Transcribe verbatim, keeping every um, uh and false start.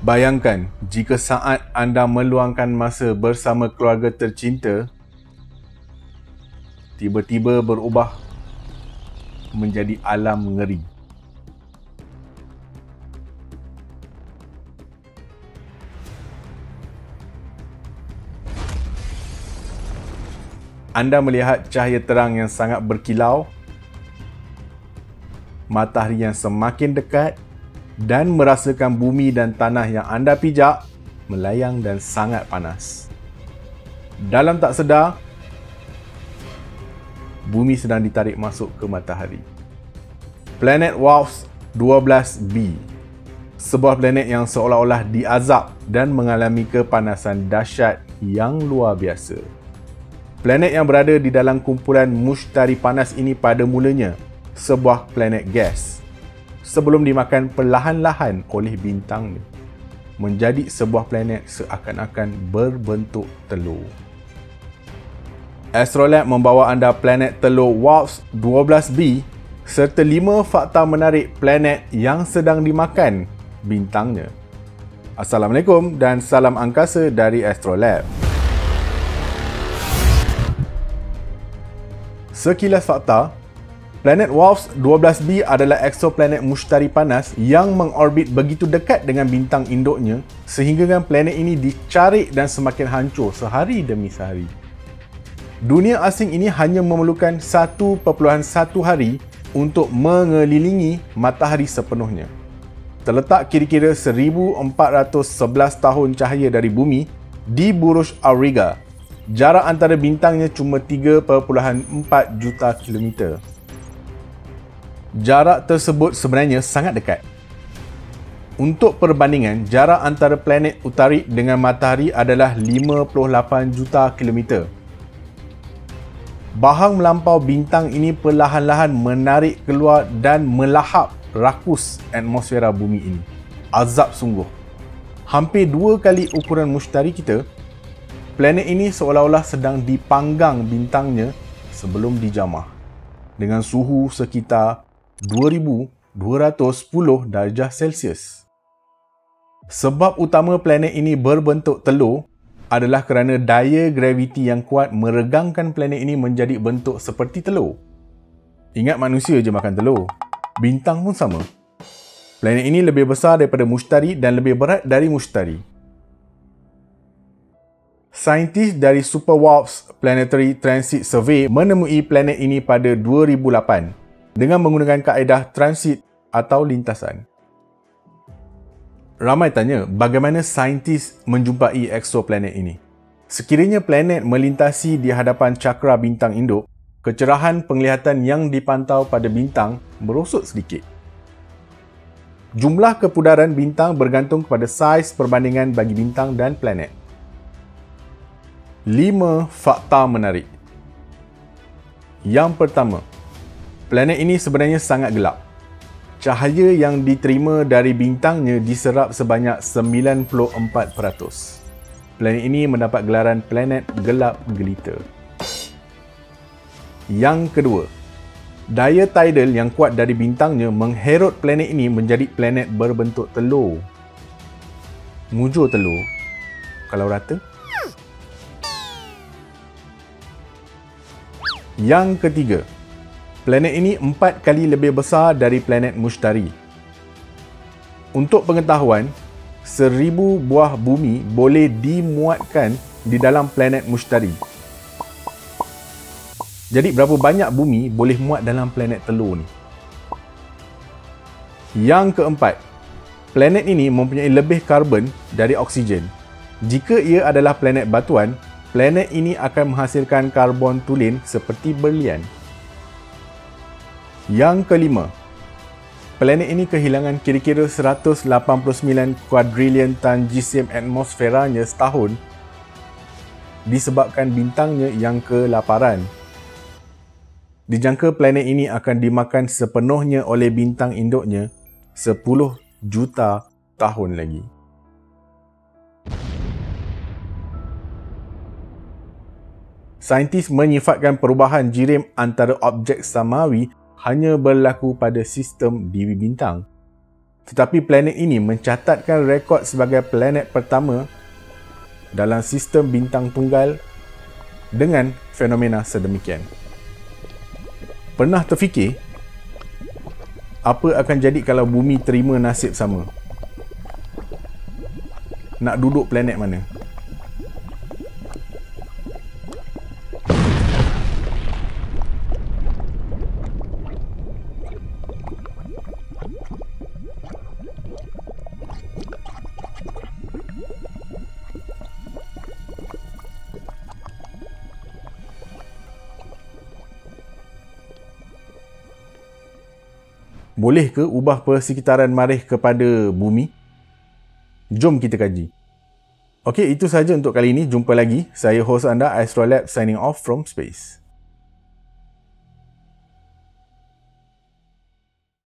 Bayangkan jika saat anda meluangkan masa bersama keluarga tercinta, tiba-tiba berubah menjadi alam ngeri. Anda melihat cahaya terang yang sangat berkilau, matahari yang semakin dekat, dan merasakan bumi dan tanah yang anda pijak melayang dan sangat panas. Dalam tak sedar, bumi sedang ditarik masuk ke matahari. Planet Wolf dua belas b, sebuah planet yang seolah-olah diazab dan mengalami kepanasan dahsyat yang luar biasa. Planet yang berada di dalam kumpulan Mushtari panas ini pada mulanya sebuah planet gas, sebelum dimakan perlahan-lahan oleh bintangnya, menjadi sebuah planet seakan-akan berbentuk telur. Astrolab membawa anda planet telur Wolf dua belas b serta lima fakta menarik planet yang sedang dimakan bintangnya. Assalamualaikum dan salam angkasa dari Astrolab. Sekilas fakta, planet Wolf dua belas b adalah eksoplanet mushtari panas yang mengorbit begitu dekat dengan bintang induknya sehingga planet ini dicarik dan semakin hancur sehari demi sehari. Dunia asing ini hanya memerlukan satu perpuluhan satu hari untuk mengelilingi matahari sepenuhnya. Terletak kira-kira seribu empat ratus sebelas tahun cahaya dari bumi di Buruj Auriga. Jarak antara bintangnya cuma tiga perpuluhan empat juta kilometer. Jarak tersebut sebenarnya sangat dekat. Untuk perbandingan, jarak antara planet Utarik dengan matahari adalah lima puluh lapan juta kilometer. Bahang melampau bintang ini perlahan-lahan menarik keluar dan melahap rakus atmosfera bumi ini. Azab sungguh. Hampir dua kali ukuran mushtari kita. Planet ini seolah-olah sedang dipanggang bintangnya sebelum dijamah dengan suhu sekitar dua ribu dua ratus sepuluh darjah Celsius. Sebab utama planet ini berbentuk telur adalah kerana daya graviti yang kuat meregangkan planet ini menjadi bentuk seperti telur. Ingat manusia je makan telur. Bintang pun sama. Planet ini lebih besar daripada Mushtari dan lebih berat dari Mushtari. Saintis dari Super-Wolf Planetary Transit Survey menemui planet ini pada dua ribu lapan dengan menggunakan kaedah transit atau lintasan. Ramai tanya, bagaimana saintis menjumpai eksoplanet ini? Sekiranya planet melintasi di hadapan cakra bintang induk, kecerahan penglihatan yang dipantau pada bintang merosot sedikit. Jumlah kepudaran bintang bergantung kepada saiz perbandingan bagi bintang dan planet. lima fakta menarik. Yang pertama, planet ini sebenarnya sangat gelap. Cahaya yang diterima dari bintangnya diserap sebanyak sembilan puluh empat peratus. Planet ini mendapat gelaran planet gelap gelita. Yang kedua, daya tidal yang kuat dari bintangnya mengherut planet ini menjadi planet berbentuk telur. Mujur telur kalau rata. Yang ketiga, planet ini empat kali lebih besar dari planet Mushtari. Untuk pengetahuan, seribu buah bumi boleh dimuatkan di dalam planet Mushtari. Jadi berapa banyak bumi boleh muat dalam planet telur ni? Yang keempat, planet ini mempunyai lebih karbon dari oksigen. Jika ia adalah planet batuan, planet ini akan menghasilkan karbon tulen seperti berlian. Yang kelima, planet ini kehilangan kira-kira seratus lapan puluh sembilan kuadrilion tan jisim atmosferanya setahun disebabkan bintangnya yang kelaparan. Dijangka planet ini akan dimakan sepenuhnya oleh bintang induknya sepuluh juta tahun lagi. Saintis menyifatkan perubahan jirim antara objek samawi hanya berlaku pada sistem diri bintang. Tetapi planet ini mencatatkan rekod sebagai planet pertama dalam sistem bintang tunggal dengan fenomena sedemikian. Pernah terfikir apa akan jadi kalau bumi terima nasib sama? Nak duduk planet mana? Boleh ke ubah persekitaran Marikh kepada bumi? Jom kita kaji. Okey, itu sahaja untuk kali ini. Jumpa lagi. Saya host anda, Astrolab, signing off from space.